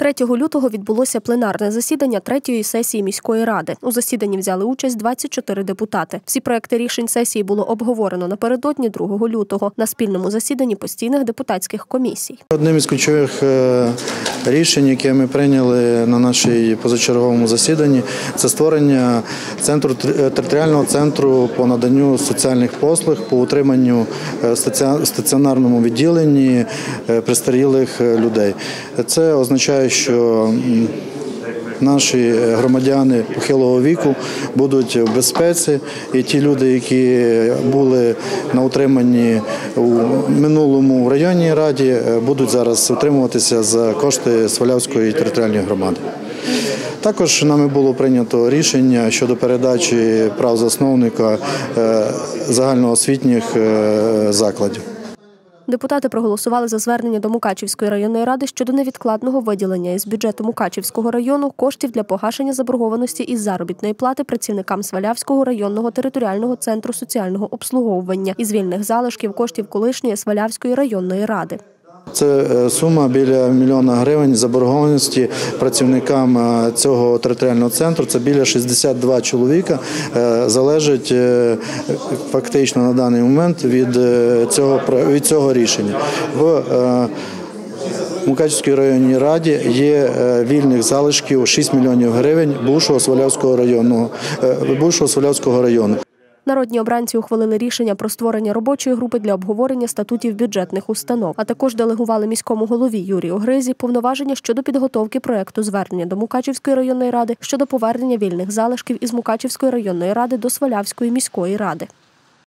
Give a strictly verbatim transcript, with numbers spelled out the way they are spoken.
третього лютого відбулося пленарне засідання третьої сесії міської ради. У засіданні взяли участь двадцять чотири депутати. Всі проекти рішень сесії було обговорено напередодні другого лютого на спільному засіданні постійних депутатських комісій. Одним із ключових рішень, яке ми прийняли на нашій позачерговому засіданні, це створення центру територіального центру по наданню соціальних послуг, по утриманню в стаціонарному відділенні престарілих людей. Це означає, що наші громадяни похилого віку будуть в безпеці, і ті люди, які були на утриманні у минулому районній раді, будуть зараз утримуватися за кошти Свалявської територіальної громади. Також нами було прийнято рішення щодо передачі прав засновника загальноосвітніх закладів. Депутати проголосували за звернення до Мукачівської районної ради щодо невідкладного виділення із бюджету Мукачівського району коштів для погашення заборгованості із заробітної плати працівникам Свалявського районного територіального центру соціального обслуговування із вільних залишків коштів колишньої Свалявської районної ради. Це сума біля мільйона гривень заборгованості працівникам цього територіального центру. Це біля шістдесят два чоловіка. Залежить фактично на даний момент від цього, від цього рішення. В Мукачівській районній раді є вільних залишків шість мільйонів гривень бувшого Свалявського району, бувшого Свалявського району. Народні обранці ухвалили рішення про створення робочої групи для обговорення статутів бюджетних установ, а також делегували міському голові Юрію Гризі повноваження щодо підготовки проекту звернення до Мукачівської районної ради щодо повернення вільних залишків із Мукачівської районної ради до Свалявської міської ради.